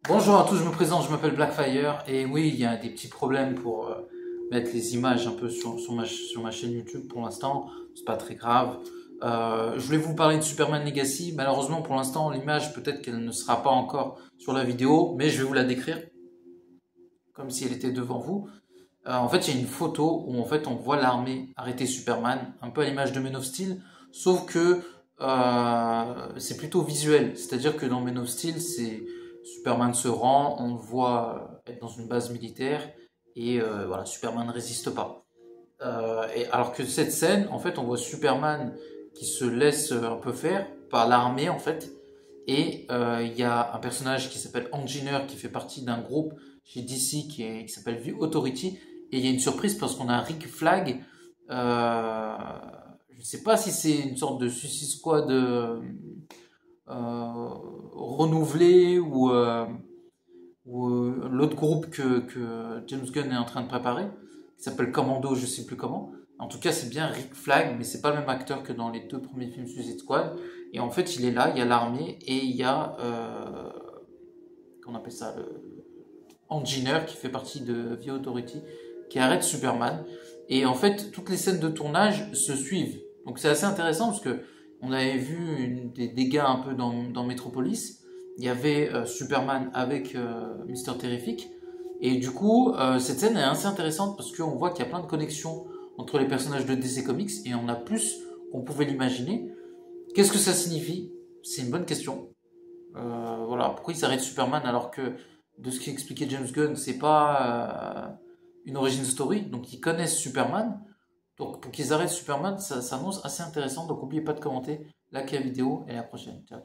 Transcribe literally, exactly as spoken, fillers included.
Bonjour à tous, je me présente, je m'appelle Blackfire et oui, il y a des petits problèmes pour euh, mettre les images un peu sur, sur, ma, sur ma chaîne YouTube pour l'instant, c'est pas très grave. Euh, je voulais vous parler de Superman Legacy, malheureusement pour l'instant l'image peut-être qu'elle ne sera pas encore sur la vidéo, mais je vais vous la décrire comme si elle était devant vous. Euh, en fait, il y a une photo où en fait on voit l'armée arrêter Superman, un peu à l'image de Man of Steel, sauf que euh, c'est plutôt visuel. C'est-à-dire que dans Man of Steel, c'est Superman se rend, on le voit être dans une base militaire et euh, voilà, Superman ne résiste pas. Euh, et alors que cette scène, en fait, on voit Superman qui se laisse un peu faire par l'armée en fait. Et euh, il y a un personnage qui s'appelle Engineer qui fait partie d'un groupe chez D C qui, est- qui s'appelle View Authority. Et il y a une surprise parce qu'on a Rick Flag. Euh, je ne sais pas si c'est une sorte de Suicide Squad euh, euh, renouvelé ou, euh, ou euh, l'autre groupe que, que James Gunn est en train de préparer, qui s'appelle Commando, je ne sais plus comment. En tout cas, c'est bien Rick Flag, mais c'est pas le même acteur que dans les deux premiers films Suicide Squad. Et en fait, il est là, il y a l'armée et il y a, euh, qu'on appelle ça, le Engineer qui fait partie de The Authority, qui arrête Superman. Et en fait, toutes les scènes de tournage se suivent. Donc c'est assez intéressant parce que on avait vu une, des dégâts un peu dans, dans Metropolis. Il y avait euh, Superman avec euh, Mister Terrific. Et du coup, euh, cette scène est assez intéressante parce qu'on voit qu'il y a plein de connexions entre les personnages de D C Comics et on a plus qu'on pouvait l'imaginer. Qu'est-ce que ça signifie? C'est une bonne question. Euh, voilà, pourquoi ils arrêtent Superman alors que de ce qu'expliquait James Gunn, c'est pas euh, une origin story, donc ils connaissent Superman. Donc pour qu'ils arrêtent Superman, ça s'annonce assez intéressant. Donc n'oubliez pas de commenter, liker la vidéo et à la prochaine. Ciao.